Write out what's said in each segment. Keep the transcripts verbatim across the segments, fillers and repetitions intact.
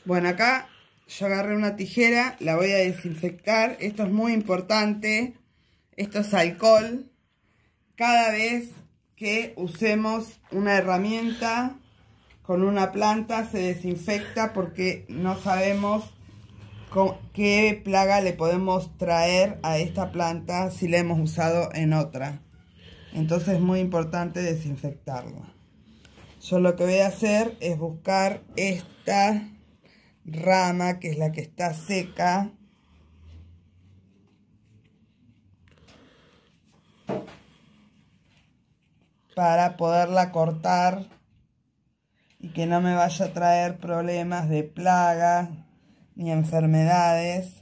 Bueno, acá yo agarré una tijera, la voy a desinfectar. Esto es muy importante. Esto es alcohol. Cada vez que usemos una herramienta con una planta se desinfecta porque no sabemos con qué plaga le podemos traer a esta planta si la hemos usado en otra. Entonces es muy importante desinfectarla. Yo lo que voy a hacer es buscar esta rama, que es la que está seca, para poderla cortar y que no me vaya a traer problemas de plagas ni enfermedades.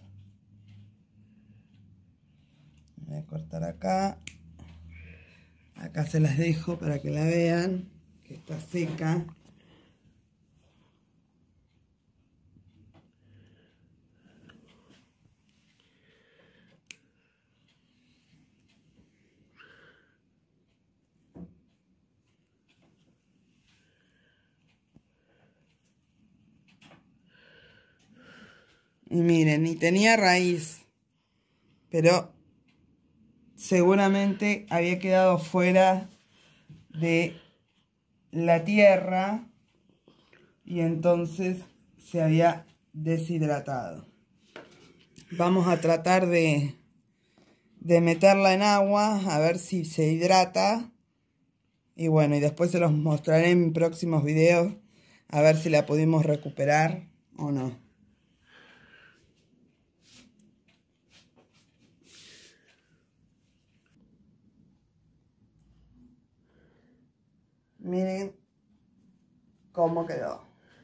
Voy a cortar acá. Acá se las dejo para que la vean, que está seca. Y miren, ni tenía raíz, pero seguramente había quedado fuera de la tierra y entonces se había deshidratado. Vamos a tratar de, de meterla en agua a ver si se hidrata. Y bueno, y después se los mostraré en próximos videos a ver si la pudimos recuperar o no. Miren cómo quedó.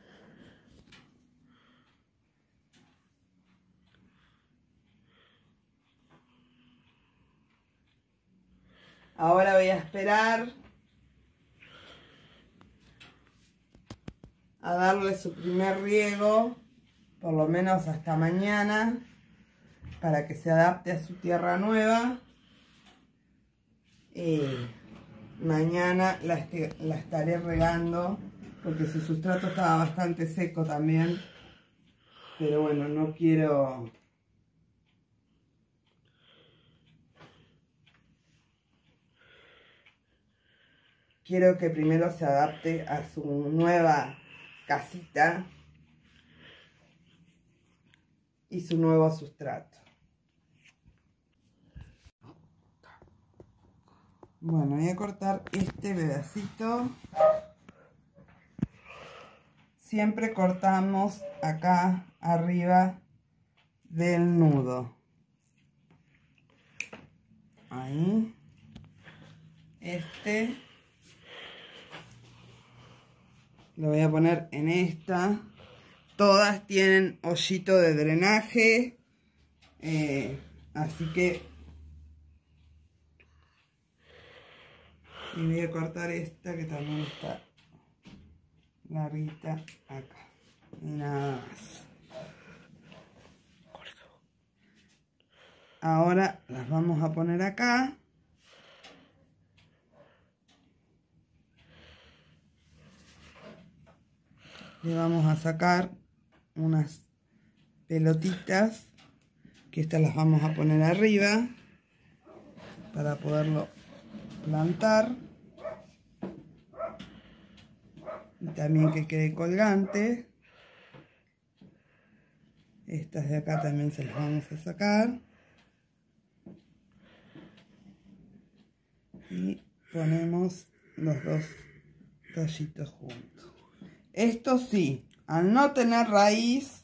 Ahora voy a esperar a darle su primer riego, por lo menos hasta mañana, para que se adapte a su tierra nueva. Y mañana la, este, la estaré regando, porque su sustrato estaba bastante seco también. Pero bueno, no quiero... Quiero que primero se adapte a su nueva casita y su nuevo sustrato. Bueno, voy a cortar este pedacito. Siempre cortamos acá arriba del nudo. Ahí. Este lo voy a poner en esta. Todas tienen hoyito de drenaje. Eh, así que... Y voy a cortar esta que también está larguita acá. Y nada más. Ahora las vamos a poner acá. Le vamos a sacar unas pelotitas, que estas las vamos a poner arriba para poderlo plantar. Y también que quede colgante. Estas de acá también se las vamos a sacar. Y ponemos los dos tallitos juntos. Esto sí, al no tener raíz,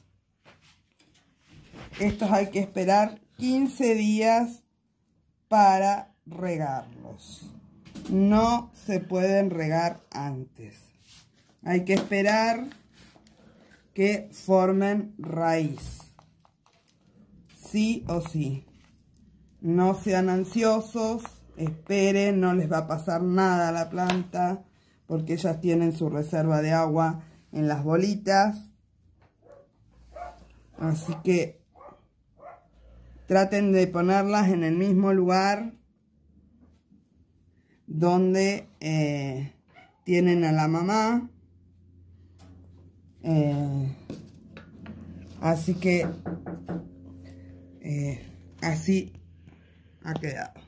estos hay que esperar quince días para regarlos. No se pueden regar antes. Hay que esperar que formen raíz. Sí o sí. No sean ansiosos, esperen, no les va a pasar nada a la planta, porque ellas tienen su reserva de agua en las bolitas. Así que traten de ponerlas en el mismo lugar donde eh, tienen a la mamá. Eh, Así que eh, así ha quedado.